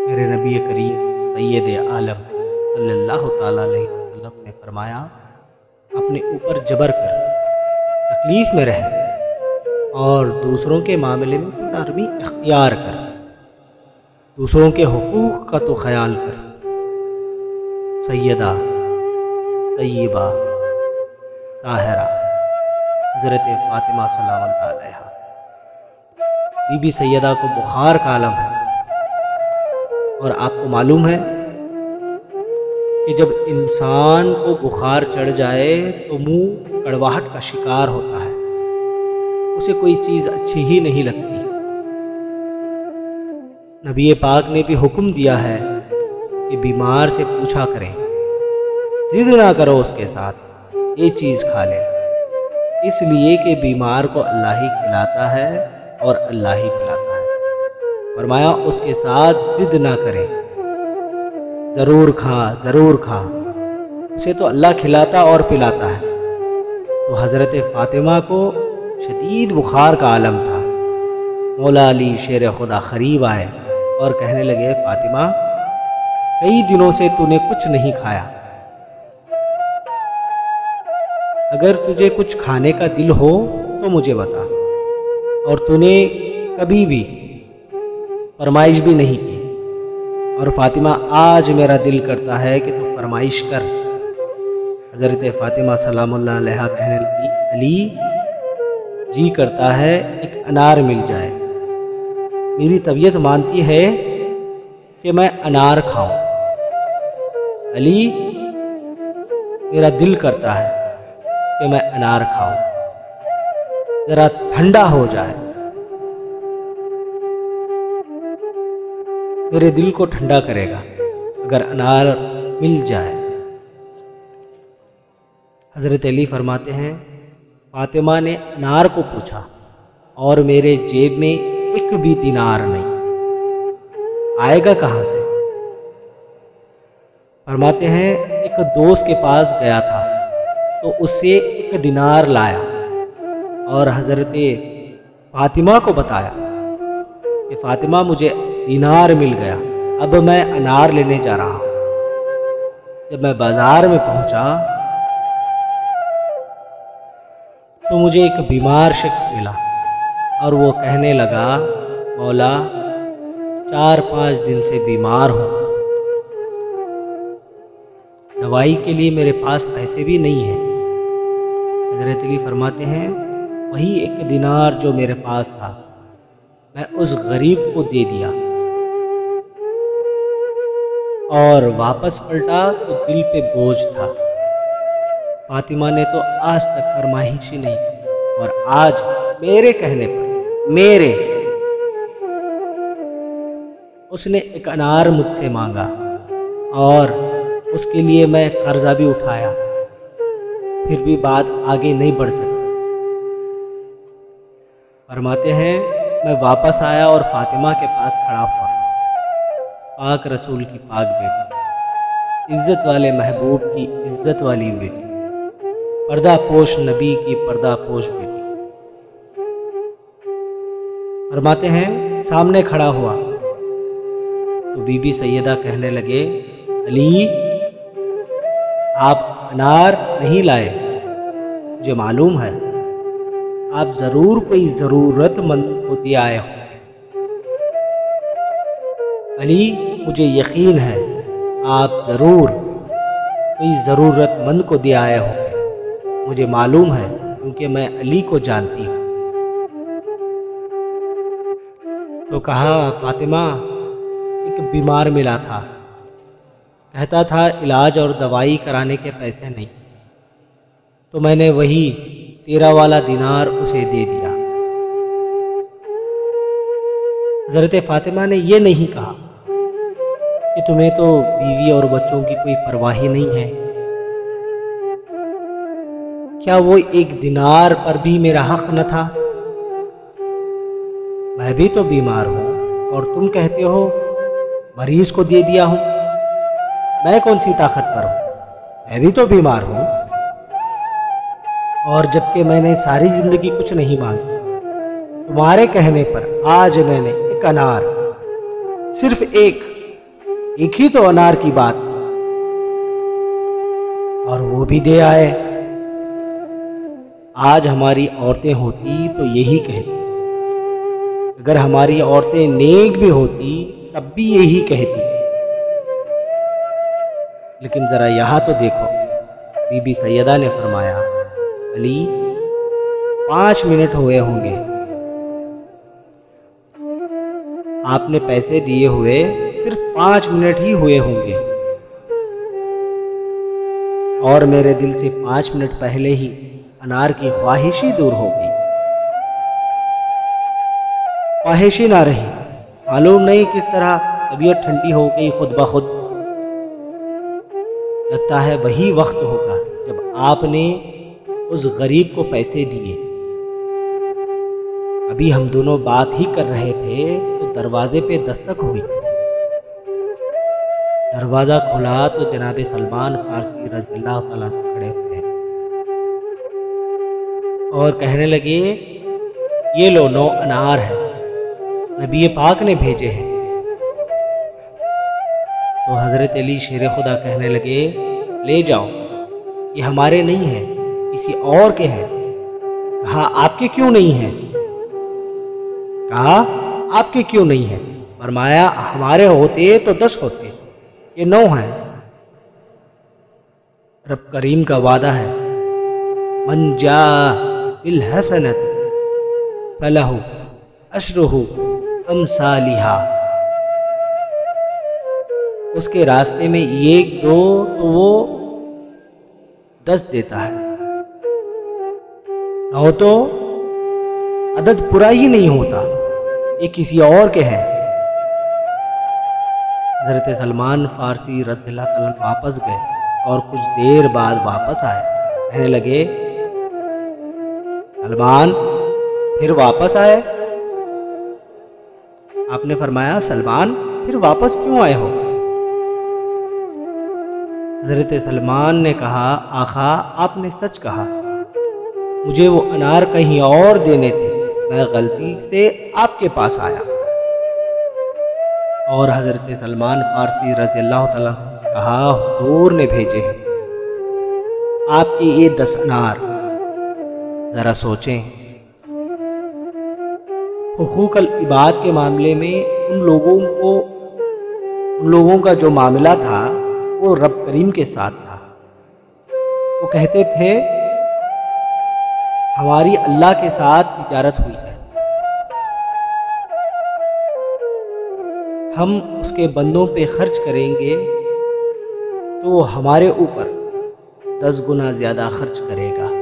मेरे नबी करीम सैयद आलम सल्लल्लाहु ताला अलैहि वसल्लम ने फरमाया, अपने ऊपर जबर कर, तकलीफ़ में रह और दूसरों के मामले में तो नरमी इख्तियार कर, दूसरों के हुकूक का तो ख्याल कर। सैयदा तय्यबा ताहिरा हज़रत फ़ातिमा सलाम अलैहा, बीबी सैयदा को बुखार का आलम है। और आपको मालूम है कि जब इंसान को बुखार चढ़ जाए तो मुंह कड़वाहट का शिकार होता है, उसे कोई चीज़ अच्छी ही नहीं लगती। नबी पाक ने भी हुक्म दिया है कि बीमार से पूछा करें, जिद ना करो उसके साथ, ये चीज़ खा ले, इसलिए कि बीमार को अल्लाह ही खिलाता है और अल्लाह ही पिलाता है। फरमाया उसके साथ जिद ना करें, ज़रूर खा ज़रूर खा, उसे तो अल्लाह खिलाता और पिलाता है। तो हज़रत फ़ातिमा को शदीद बुखार का आलम था। मौला अली शेर खुदा क़रीब आए और कहने लगे, फ़ातिमा कई दिनों से तूने कुछ नहीं खाया, अगर तुझे कुछ खाने का दिल हो तो मुझे बता। और तूने कभी भी फरमाइश भी नहीं की, और फ़ातिमा आज मेरा दिल करता है कि तू फरमाइश कर। हज़रत फ़ातिमा सलामुल्लाह अलैहा कहने लगी, अली जी करता है एक अनार मिल जाए, मेरी तबीयत मानती है कि मैं अनार खाऊं। अली मेरा दिल करता है कि मैं अनार खाऊं, ज़रा ठंडा हो जाए, मेरे दिल को ठंडा करेगा अगर अनार मिल जाए। हज़रत अली फरमाते हैं, फ़ातिमा ने अनार को पूछा और मेरे जेब में एक भी दिनार नहीं, आएगा कहाँ से? फरमाते हैं, एक दोस्त के पास गया था तो उससे एक दिनार लाया और हज़रत फ़ातिमा को बताया कि फ़ातिमा मुझे दिनार मिल गया, अब मैं अनार लेने जा रहा हूँ। जब मैं बाज़ार में पहुँचा तो मुझे एक बीमार शख्स मिला और वो कहने लगा, मौला 4-5 दिन से बीमार हूँ, दवाई के लिए मेरे पास पैसे भी नहीं हैं। हज़रत अली फरमाते हैं, वही एक दिनार जो मेरे पास था मैं उस गरीब को दे दिया और वापस पलटा तो दिल पे बोझ था। फ़ातिमा ने तो आज तक फरमाइश ही नहीं की और आज मेरे कहने पर उसने एक अनार मुझसे मांगा और उसके लिए मैं कर्जा भी उठाया, फिर भी बात आगे नहीं बढ़ सकी। फरमाते हैं, मैं वापस आया और फ़ातिमा के पास खड़ा हुआ। पाक रसूल की पाक बेटी, इज़्ज़त वाले महबूब की इज़्ज़त वाली बेटी, पर्दा पोश नबी की पर्दा पोश बेटी। फरमाते हैं, सामने खड़ा हुआ तो बीबी सैयदा कहने लगे, अली आप अनार नहीं लाए, मुझे मालूम है आप ज़रूर कोई ज़रूरतमंद को दे आए हो। अली मुझे यकीन है आप ज़रूर कोई ज़रूरतमंद को दे आए हो, मुझे मालूम है क्योंकि मैं अली को जानती हूँ। तो कहा, फ़ातिमा एक बीमार मिला था, कहता था इलाज और दवाई कराने के पैसे नहीं, तो मैंने वही 13 वाला दिनार उसे दे दिया। हज़रत फ़ातिमा ने यह नहीं कहा कि तुम्हें तो बीवी और बच्चों की कोई परवाह ही नहीं है, क्या वो एक दिनार पर भी मेरा हक न था? मैं भी तो बीमार हूँ और तुम कहते हो मरीज को दे दिया हूँ, मैं कौन सी ताकत पर हूँ, मैं भी तो बीमार हूँ। और जबकि मैंने सारी ज़िंदगी कुछ नहीं मांगी, तुम्हारे कहने पर आज मैंने एक अनार, सिर्फ एक, एक ही तो अनार की बात थी और वो भी दे आए। आज हमारी औरतें होती तो यही कहती, अगर हमारी औरतें नेक भी होती तब भी यही कहती। लेकिन जरा यहाँ तो देखो, बीबी सैयदा ने फरमाया, अली 5 मिनट हुए होंगे, आपने पैसे दिए हुए सिर्फ 5 मिनट ही हुए होंगे और मेरे दिल से 5 मिनट पहले ही अनार की ख्वाहिश ही दूर हो गई। ख्वाहिश ही ना रही, मालूम नहीं किस तरह तबीयत ठंडी हो गई खुद ब खुद। लगता है वही वक्त होगा जब आपने उस गरीब को पैसे दिए। अभी हम दोनों बात ही कर रहे थे तो दरवाजे पे दस्तक हुई। दरवाजा खुला तो जनाब सलमान फारसी रज़ियल्लाहु तआला अन्हु खड़े हुए और कहने लगे, ये लो 9 अनार है, नबी पाक ने भेजे हैं। तो हजरत अली शेर खुदा कहने लगे, ले जाओ, ये हमारे नहीं हैं, किसी और के हैं। कहा, आपके क्यों नहीं हैं? कहा, आपके क्यों नहीं हैं? फरमाया, हमारे होते तो 10 होते, ये 9 हैं। रब करीम का वादा है, मन जा बिल हसनत फलहु अशरुहु अमसालिहा। उसके रास्ते में 1 2 तो वो 10 देता है, 9 तो अदद पूरा ही नहीं होता, ये किसी और के हैं। हज़रत सलमान फारसी रज़ियल्लाहु तआला अन्हु वापस गए और कुछ देर बाद वापस आए। कहने लगे, सलमान फिर वापस आए? आपने फरमाया, सलमान फिर वापस क्यों आए हो? हज़रत सलमान ने कहा, आका आपने सच कहा, मुझे वो अनार कहीं और देने थे, मैं गलती से आपके पास आया। और हज़रत सलमान फारसी रज़ियल्लाहु तआला ने कहा, हुज़ूर ने भेजे हैं आपके ये 10 अनार, ज़रा सोचें। हुकूक़ल इबाद के मामले में उन लोगों का जो मामला था वो रब करीम के साथ था। वो कहते थे, हमारी अल्लाह के साथ तिजारत हुई है, हम उसके बंदों पे खर्च करेंगे तो वो हमारे ऊपर 10 गुना ज़्यादा खर्च करेगा।